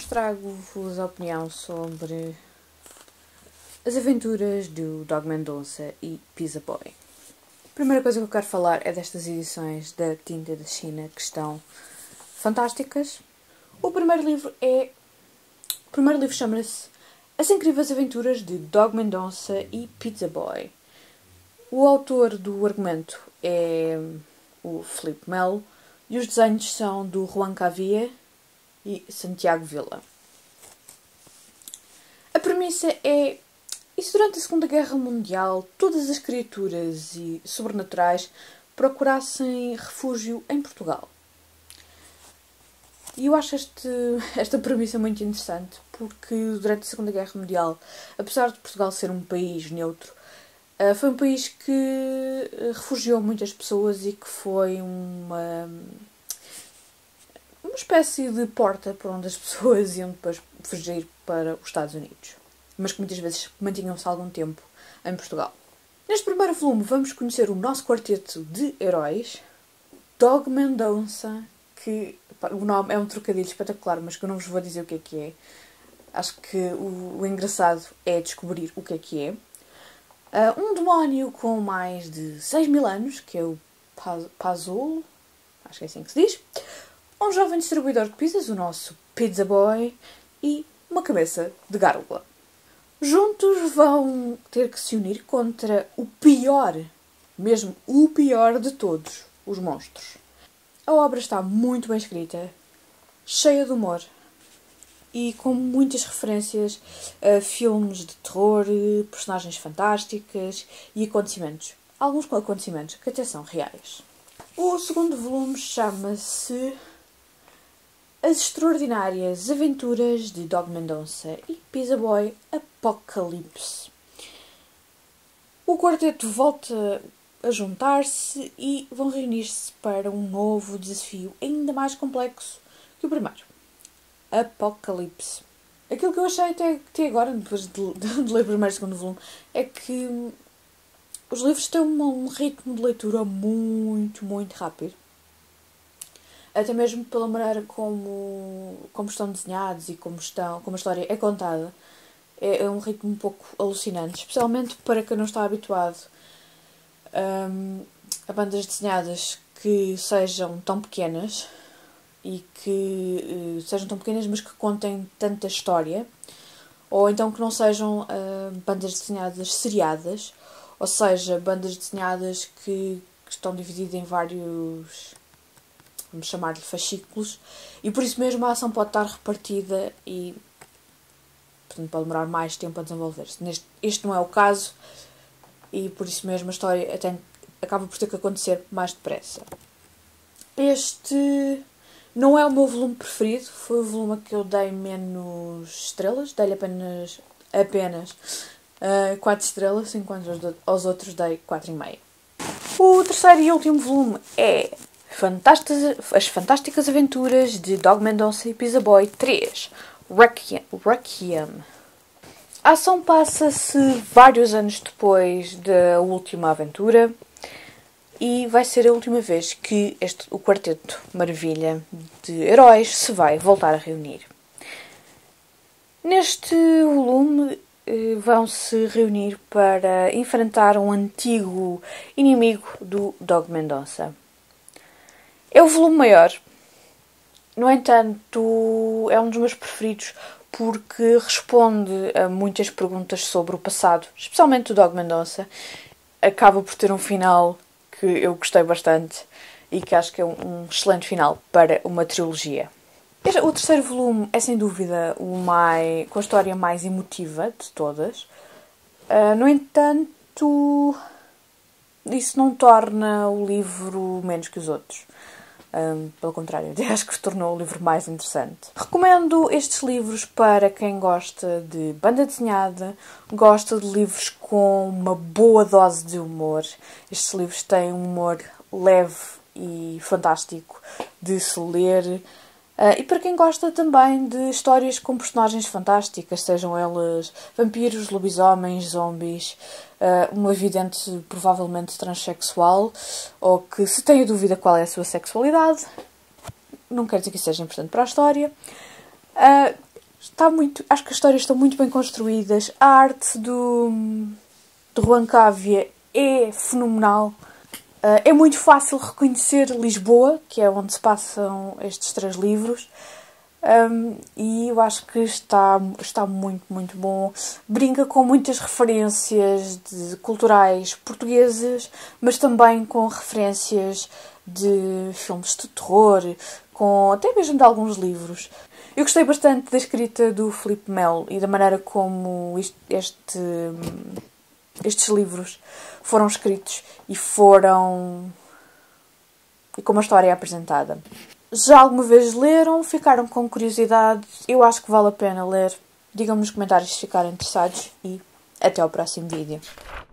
trago-vos a opinião sobre as aventuras do Dog Mendonça e Pizza Boy. A primeira coisa que eu quero falar é destas edições da Tinta da China que estão fantásticas. O primeiro livro chama-se As Incríveis Aventuras de Dog Mendonça e Pizza Boy. O autor do argumento é o Filipe Melo e os desenhos são do Juan Cavia e Santiago Villa. A premissa é: e se durante a Segunda Guerra Mundial todas as criaturas e sobrenaturais procurassem refúgio em Portugal? E eu acho esta premissa muito interessante, porque durante a Segunda Guerra Mundial, apesar de Portugal ser um país neutro, foi um país que refugiou muitas pessoas e que foi uma espécie de porta por onde as pessoas iam depois fugir para os Estados Unidos, mas que muitas vezes mantinham-se algum tempo em Portugal. Neste primeiro volume vamos conhecer o nosso quarteto de heróis, Dog Mendonça, que o nome é um trocadilho espetacular, mas que eu não vos vou dizer o que é. Acho que o engraçado é descobrir o que é. Um demónio com mais de 6.000 anos, que é o Pazul, acho que é assim que se diz. Um jovem distribuidor de pizzas, o nosso Pizza Boy, e uma cabeça de gárgula. Juntos vão ter que se unir contra o pior, mesmo o pior de todos, os monstros. A obra está muito bem escrita, cheia de humor e com muitas referências a filmes de terror, personagens fantásticas e acontecimentos. Alguns acontecimentos que até são reais. O segundo volume chama-se As Extraordinárias Aventuras de Dog Mendonça e Pizza Boy Apocalipse. O quarteto volta a juntar-se e vão reunir-se para um novo desafio ainda mais complexo que o primeiro. Apocalipse. Aquilo que eu achei até agora, depois de ler o primeiro e o segundo volume, é que os livros têm um ritmo de leitura muito, muito rápido. Até mesmo pela maneira como estão desenhados e como a história é contada. É um ritmo um pouco alucinante, especialmente para quem não está habituado a bandas desenhadas que sejam tão pequenas e que sejam tão pequenas, mas que contem tanta história, ou então que não sejam bandas desenhadas seriadas, ou seja, bandas desenhadas que estão divididas em vários, vamos chamar-lhe fascículos, e por isso mesmo a ação pode estar repartida e, portanto, pode demorar mais tempo a desenvolver-se. Este não é o caso, e por isso mesmo a história até acaba por ter que acontecer mais depressa. Este não é o meu volume preferido, foi o volume a que eu dei menos estrelas, dei-lhe apenas 4 estrelas, enquanto aos outros dei 4,5. O terceiro e último volume é As Fantásticas Aventuras de Dog Mendonça e Pizza Boy 3, Requiem. A ação passa-se vários anos depois da última aventura e vai ser a última vez que o quarteto maravilha de heróis se vai voltar a reunir. Neste volume vão se reunir para enfrentar um antigo inimigo do Dog Mendonça. É o volume maior, no entanto é um dos meus preferidos porque responde a muitas perguntas sobre o passado, especialmente do Dog Mendonça. Acaba por ter um final que eu gostei bastante e que acho que é um excelente final para uma trilogia. O terceiro volume é sem dúvida com a história mais emotiva de todas. No entanto, isso não torna o livro menos que os outros. Pelo contrário, acho que tornou o livro mais interessante. Recomendo estes livros para quem gosta de banda desenhada, gosta de livros com uma boa dose de humor. Estes livros têm um humor leve e fantástico de se ler. E para quem gosta também de histórias com personagens fantásticas, sejam elas vampiros, lobisomens, zombies, uma vidente provavelmente transexual, ou que se tem a dúvida qual é a sua sexualidade, não quer dizer que isso seja importante para a história. Acho que as histórias estão muito bem construídas. A arte do Juan Cávia é fenomenal. É muito fácil reconhecer Lisboa, que é onde se passam estes 3 livros. E eu acho que está muito, muito bom. Brinca com muitas referências culturais portuguesas, mas também com referências de filmes de terror, até mesmo de alguns livros. Eu gostei bastante da escrita do Filipe Melo e da maneira como estes livros foram escritos e como a história é apresentada. Já alguma vez leram? Ficaram com curiosidade? Eu acho que vale a pena ler. Digam-me nos comentários se ficarem interessados e até ao próximo vídeo.